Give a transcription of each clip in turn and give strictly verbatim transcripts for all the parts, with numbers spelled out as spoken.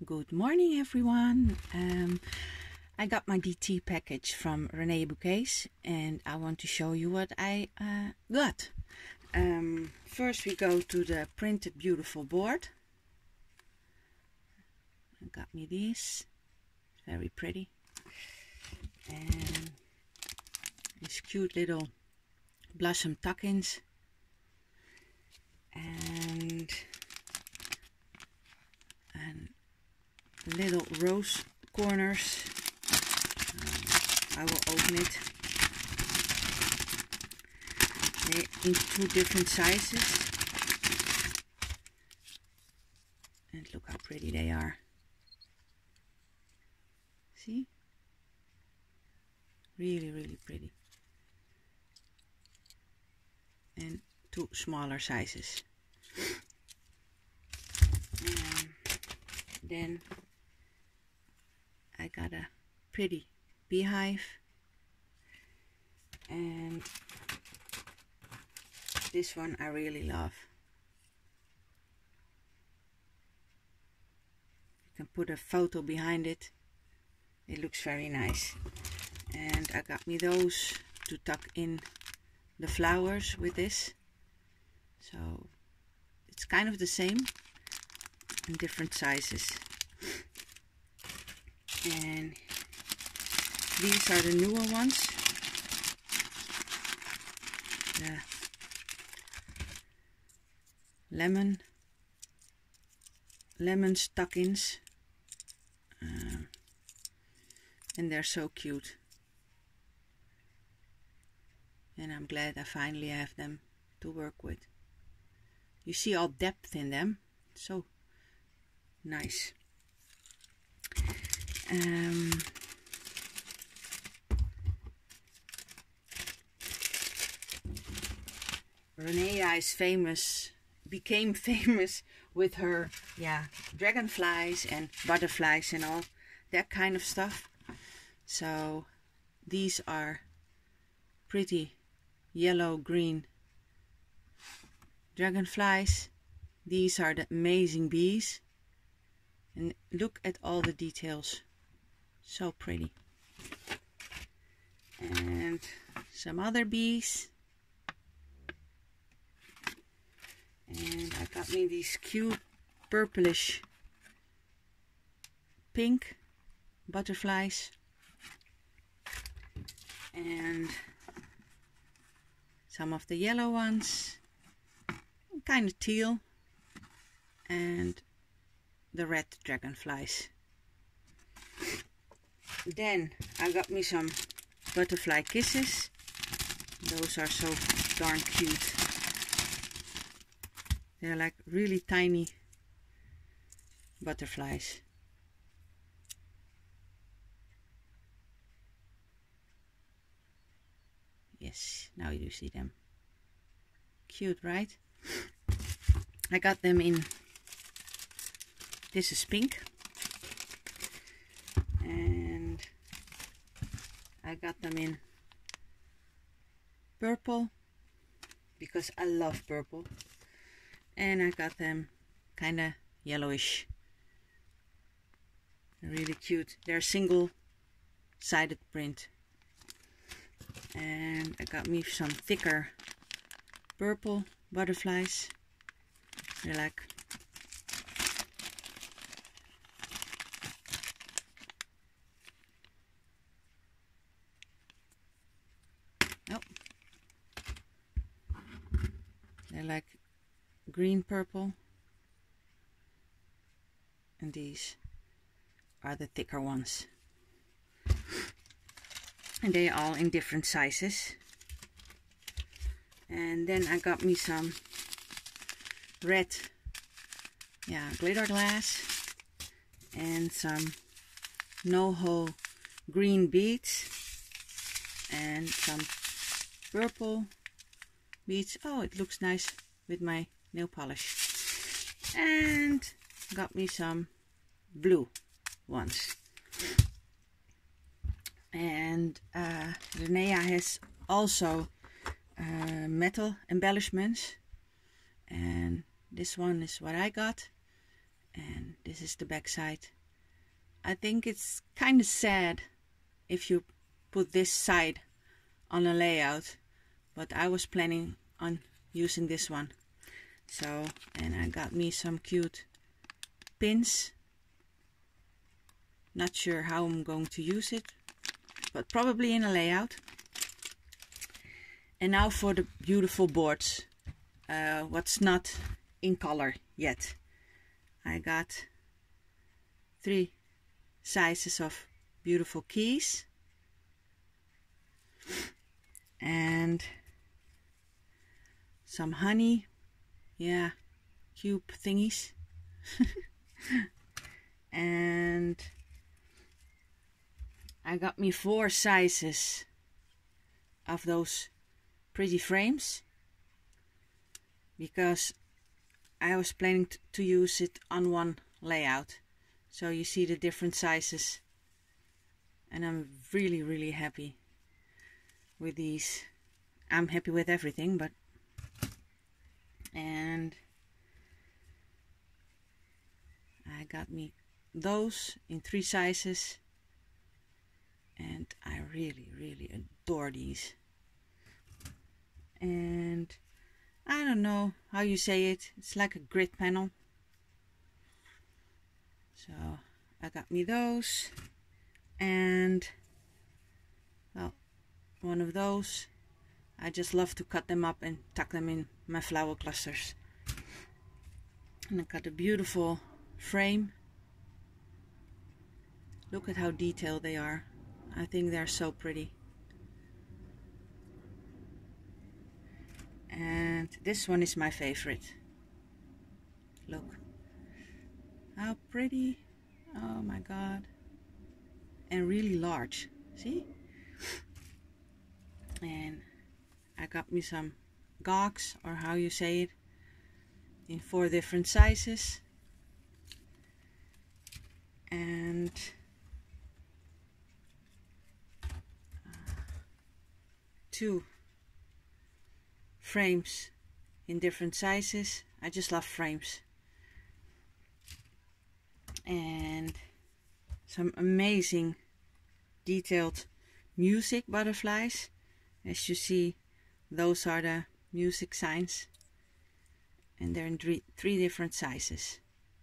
Good morning, everyone. Um, I got my D T package from Renee Bouquets, and I want to show you what I uh, got. Um, first, we go to the printed beautiful board. I got me these, very pretty, and these cute little blossom tuck-ins, and and little rose corners. um, I will open it. They're in two different sizes, and look how pretty they are. See? Really, really pretty. And two smaller sizes. And then I got a pretty beehive, and this one I really love. You can put a photo behind it. It looks very nice. And I got me those to tuck in the flowers with this. So it's kind of the same in different sizes. And these are the newer ones. The lemon lemon tuck-ins, uh, and they're so cute. And I'm glad I finally have them to work with. You see all depth in them, so nice. Um, Renee is famous, became famous with her, yeah, dragonflies and butterflies and all that kind of stuff. So these are pretty yellow green dragonflies. These are the amazing bees, and look at all the details. So pretty. And some other bees. And I got me these cute purplish pink butterflies. And some of the yellow ones. Kind of teal. And the red dragonflies. Then I got me some butterfly kisses. Those are so darn cute. They're like really tiny butterflies. Yes, now you see them. Cute, right? I got them in, this is pink. And I got them in purple, because I love purple. And I got them kind of yellowish. Really cute. They're single-sided print. And I got me some thicker purple butterflies. They're like oh, they're like green purple, and these are the thicker ones, and they are all in different sizes. And then I got me some red, yeah, glitter glass, and some NoHo green beads, and some purple beads. Oh, it looks nice with my nail polish. And got me some blue ones. And uh, Renee has also uh, metal embellishments, and this one is what I got. and this is the back side. I think it's kind of sad if you put this side on a layout, but I was planning on using this one. So, and I got me some cute pins. Not sure how I'm going to use it, but probably in a layout. And now for the beautiful boards. Uh, what's not in color yet. I got three sizes of beautiful keys. And some honey. Yeah, cube thingies. And I got me four sizes of those pretty frames, because I was planning to use it on one layout. So you see the different sizes, and I'm really really happy with these. I'm happy with everything, but and I got me those in three sizes, and I really really adore these. And I don't know how you say it, it's like a grid panel. So I got me those, and well, one of those. I just love to cut them up and tuck them in my flower clusters. And I got a beautiful frame. Look at how detailed they are. I think they're so pretty. And this one is my favorite. Look how pretty. Oh my god. And really large. See? And I got me some gogs, or how you say it, in four different sizes. And uh, two frames in different sizes. I just love frames. And some amazing detailed music butterflies. As you see, those are the music signs, and they're in three, three different sizes.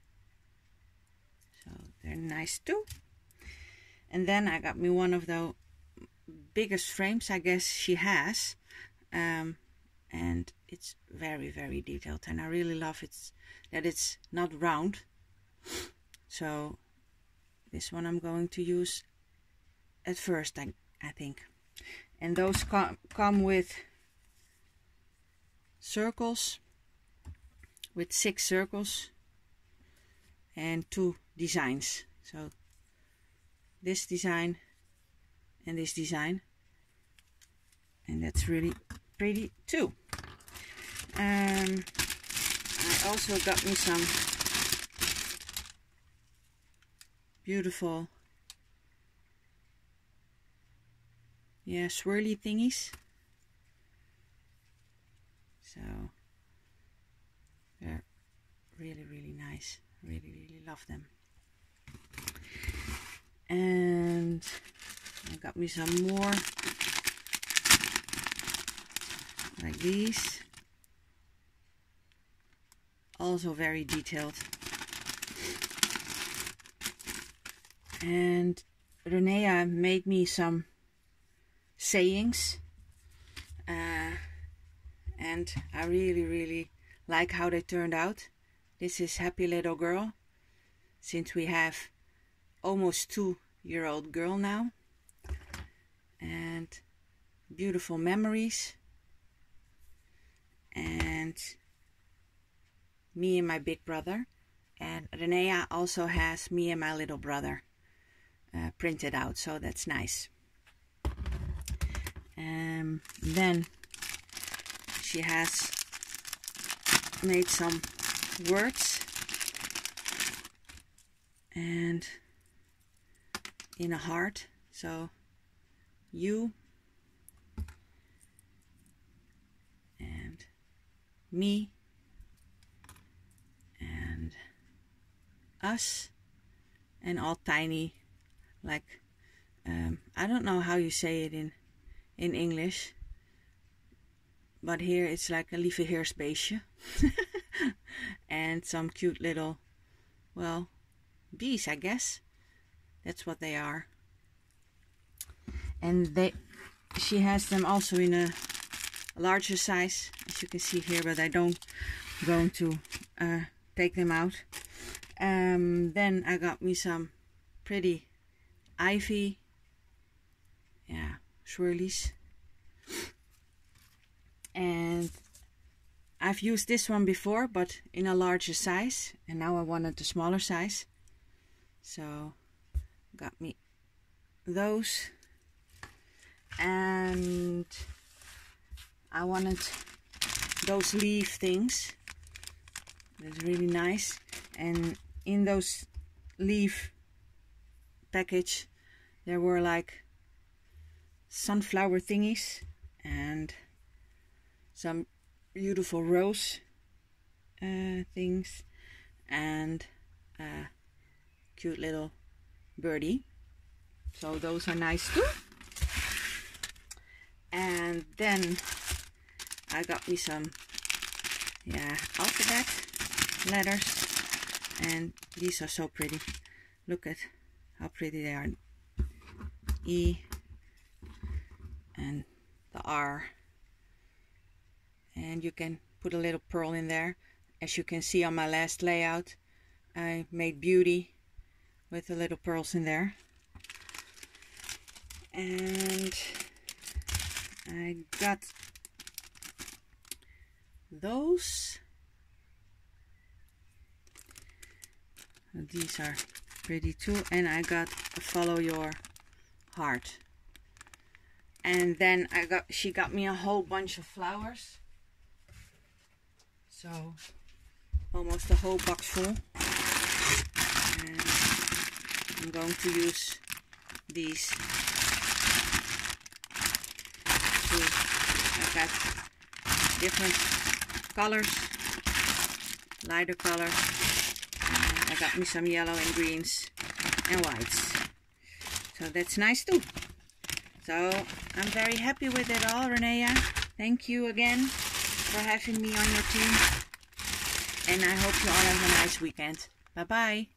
So they're nice too. And then I got me one of the biggest frames I guess she has. Um, and it's very very detailed, and I really love it that it's not round. So this one I'm going to use at first, I, I think. And those com come with circles, with six circles and two designs. So this design and this design, and that's really pretty too. Um, I also got me some beautiful, yeah, swirly thingies. So they're really really nice. Really really love them. And I got me some more like these, also very detailed. And Renea made me some sayings, uh, and I really really like how they turned out. This is Happy Little Girl, since we have almost two year old girl now. And beautiful memories, and me and my big brother. And Renea also has me and my little brother uh, printed out, so that's nice. Um, then she has made some words, and in a heart. So you and me and us, and all tiny, like um, I don't know how you say it in in English, but here it's like a lieveheersbeestje. And some cute little, well, bees, I guess. That's what they are. And they, she has them also in a larger size, as you can see here, but I don't going to uh, take them out. Um, then I got me some pretty ivy, yeah, swirlies. And I've used this one before, but in a larger size, and now I wanted the smaller size, so got me those. And I wanted those leaf things. That's really nice. And in those leaf package there were like sunflower thingies and some beautiful rose uh, things and a cute little birdie. So those are nice too. And then I got me some, yeah, alphabet letters, and these are so pretty. Look at how pretty they are. E and the R, and you can put a little pearl in there. As you can see on my last layout, I made beauty with the little pearls in there. And I got those. These are pretty too. And I got a follow your heart. And then I got she got me a whole bunch of flowers. So almost a whole box full. And I'm going to use these. I've got different colors, lighter color. And I got me some yellow and greens and whites. So that's nice too. So I'm very happy with it all, Renea. Thank you again for having me on your team. And I hope you all have a nice weekend. Bye bye.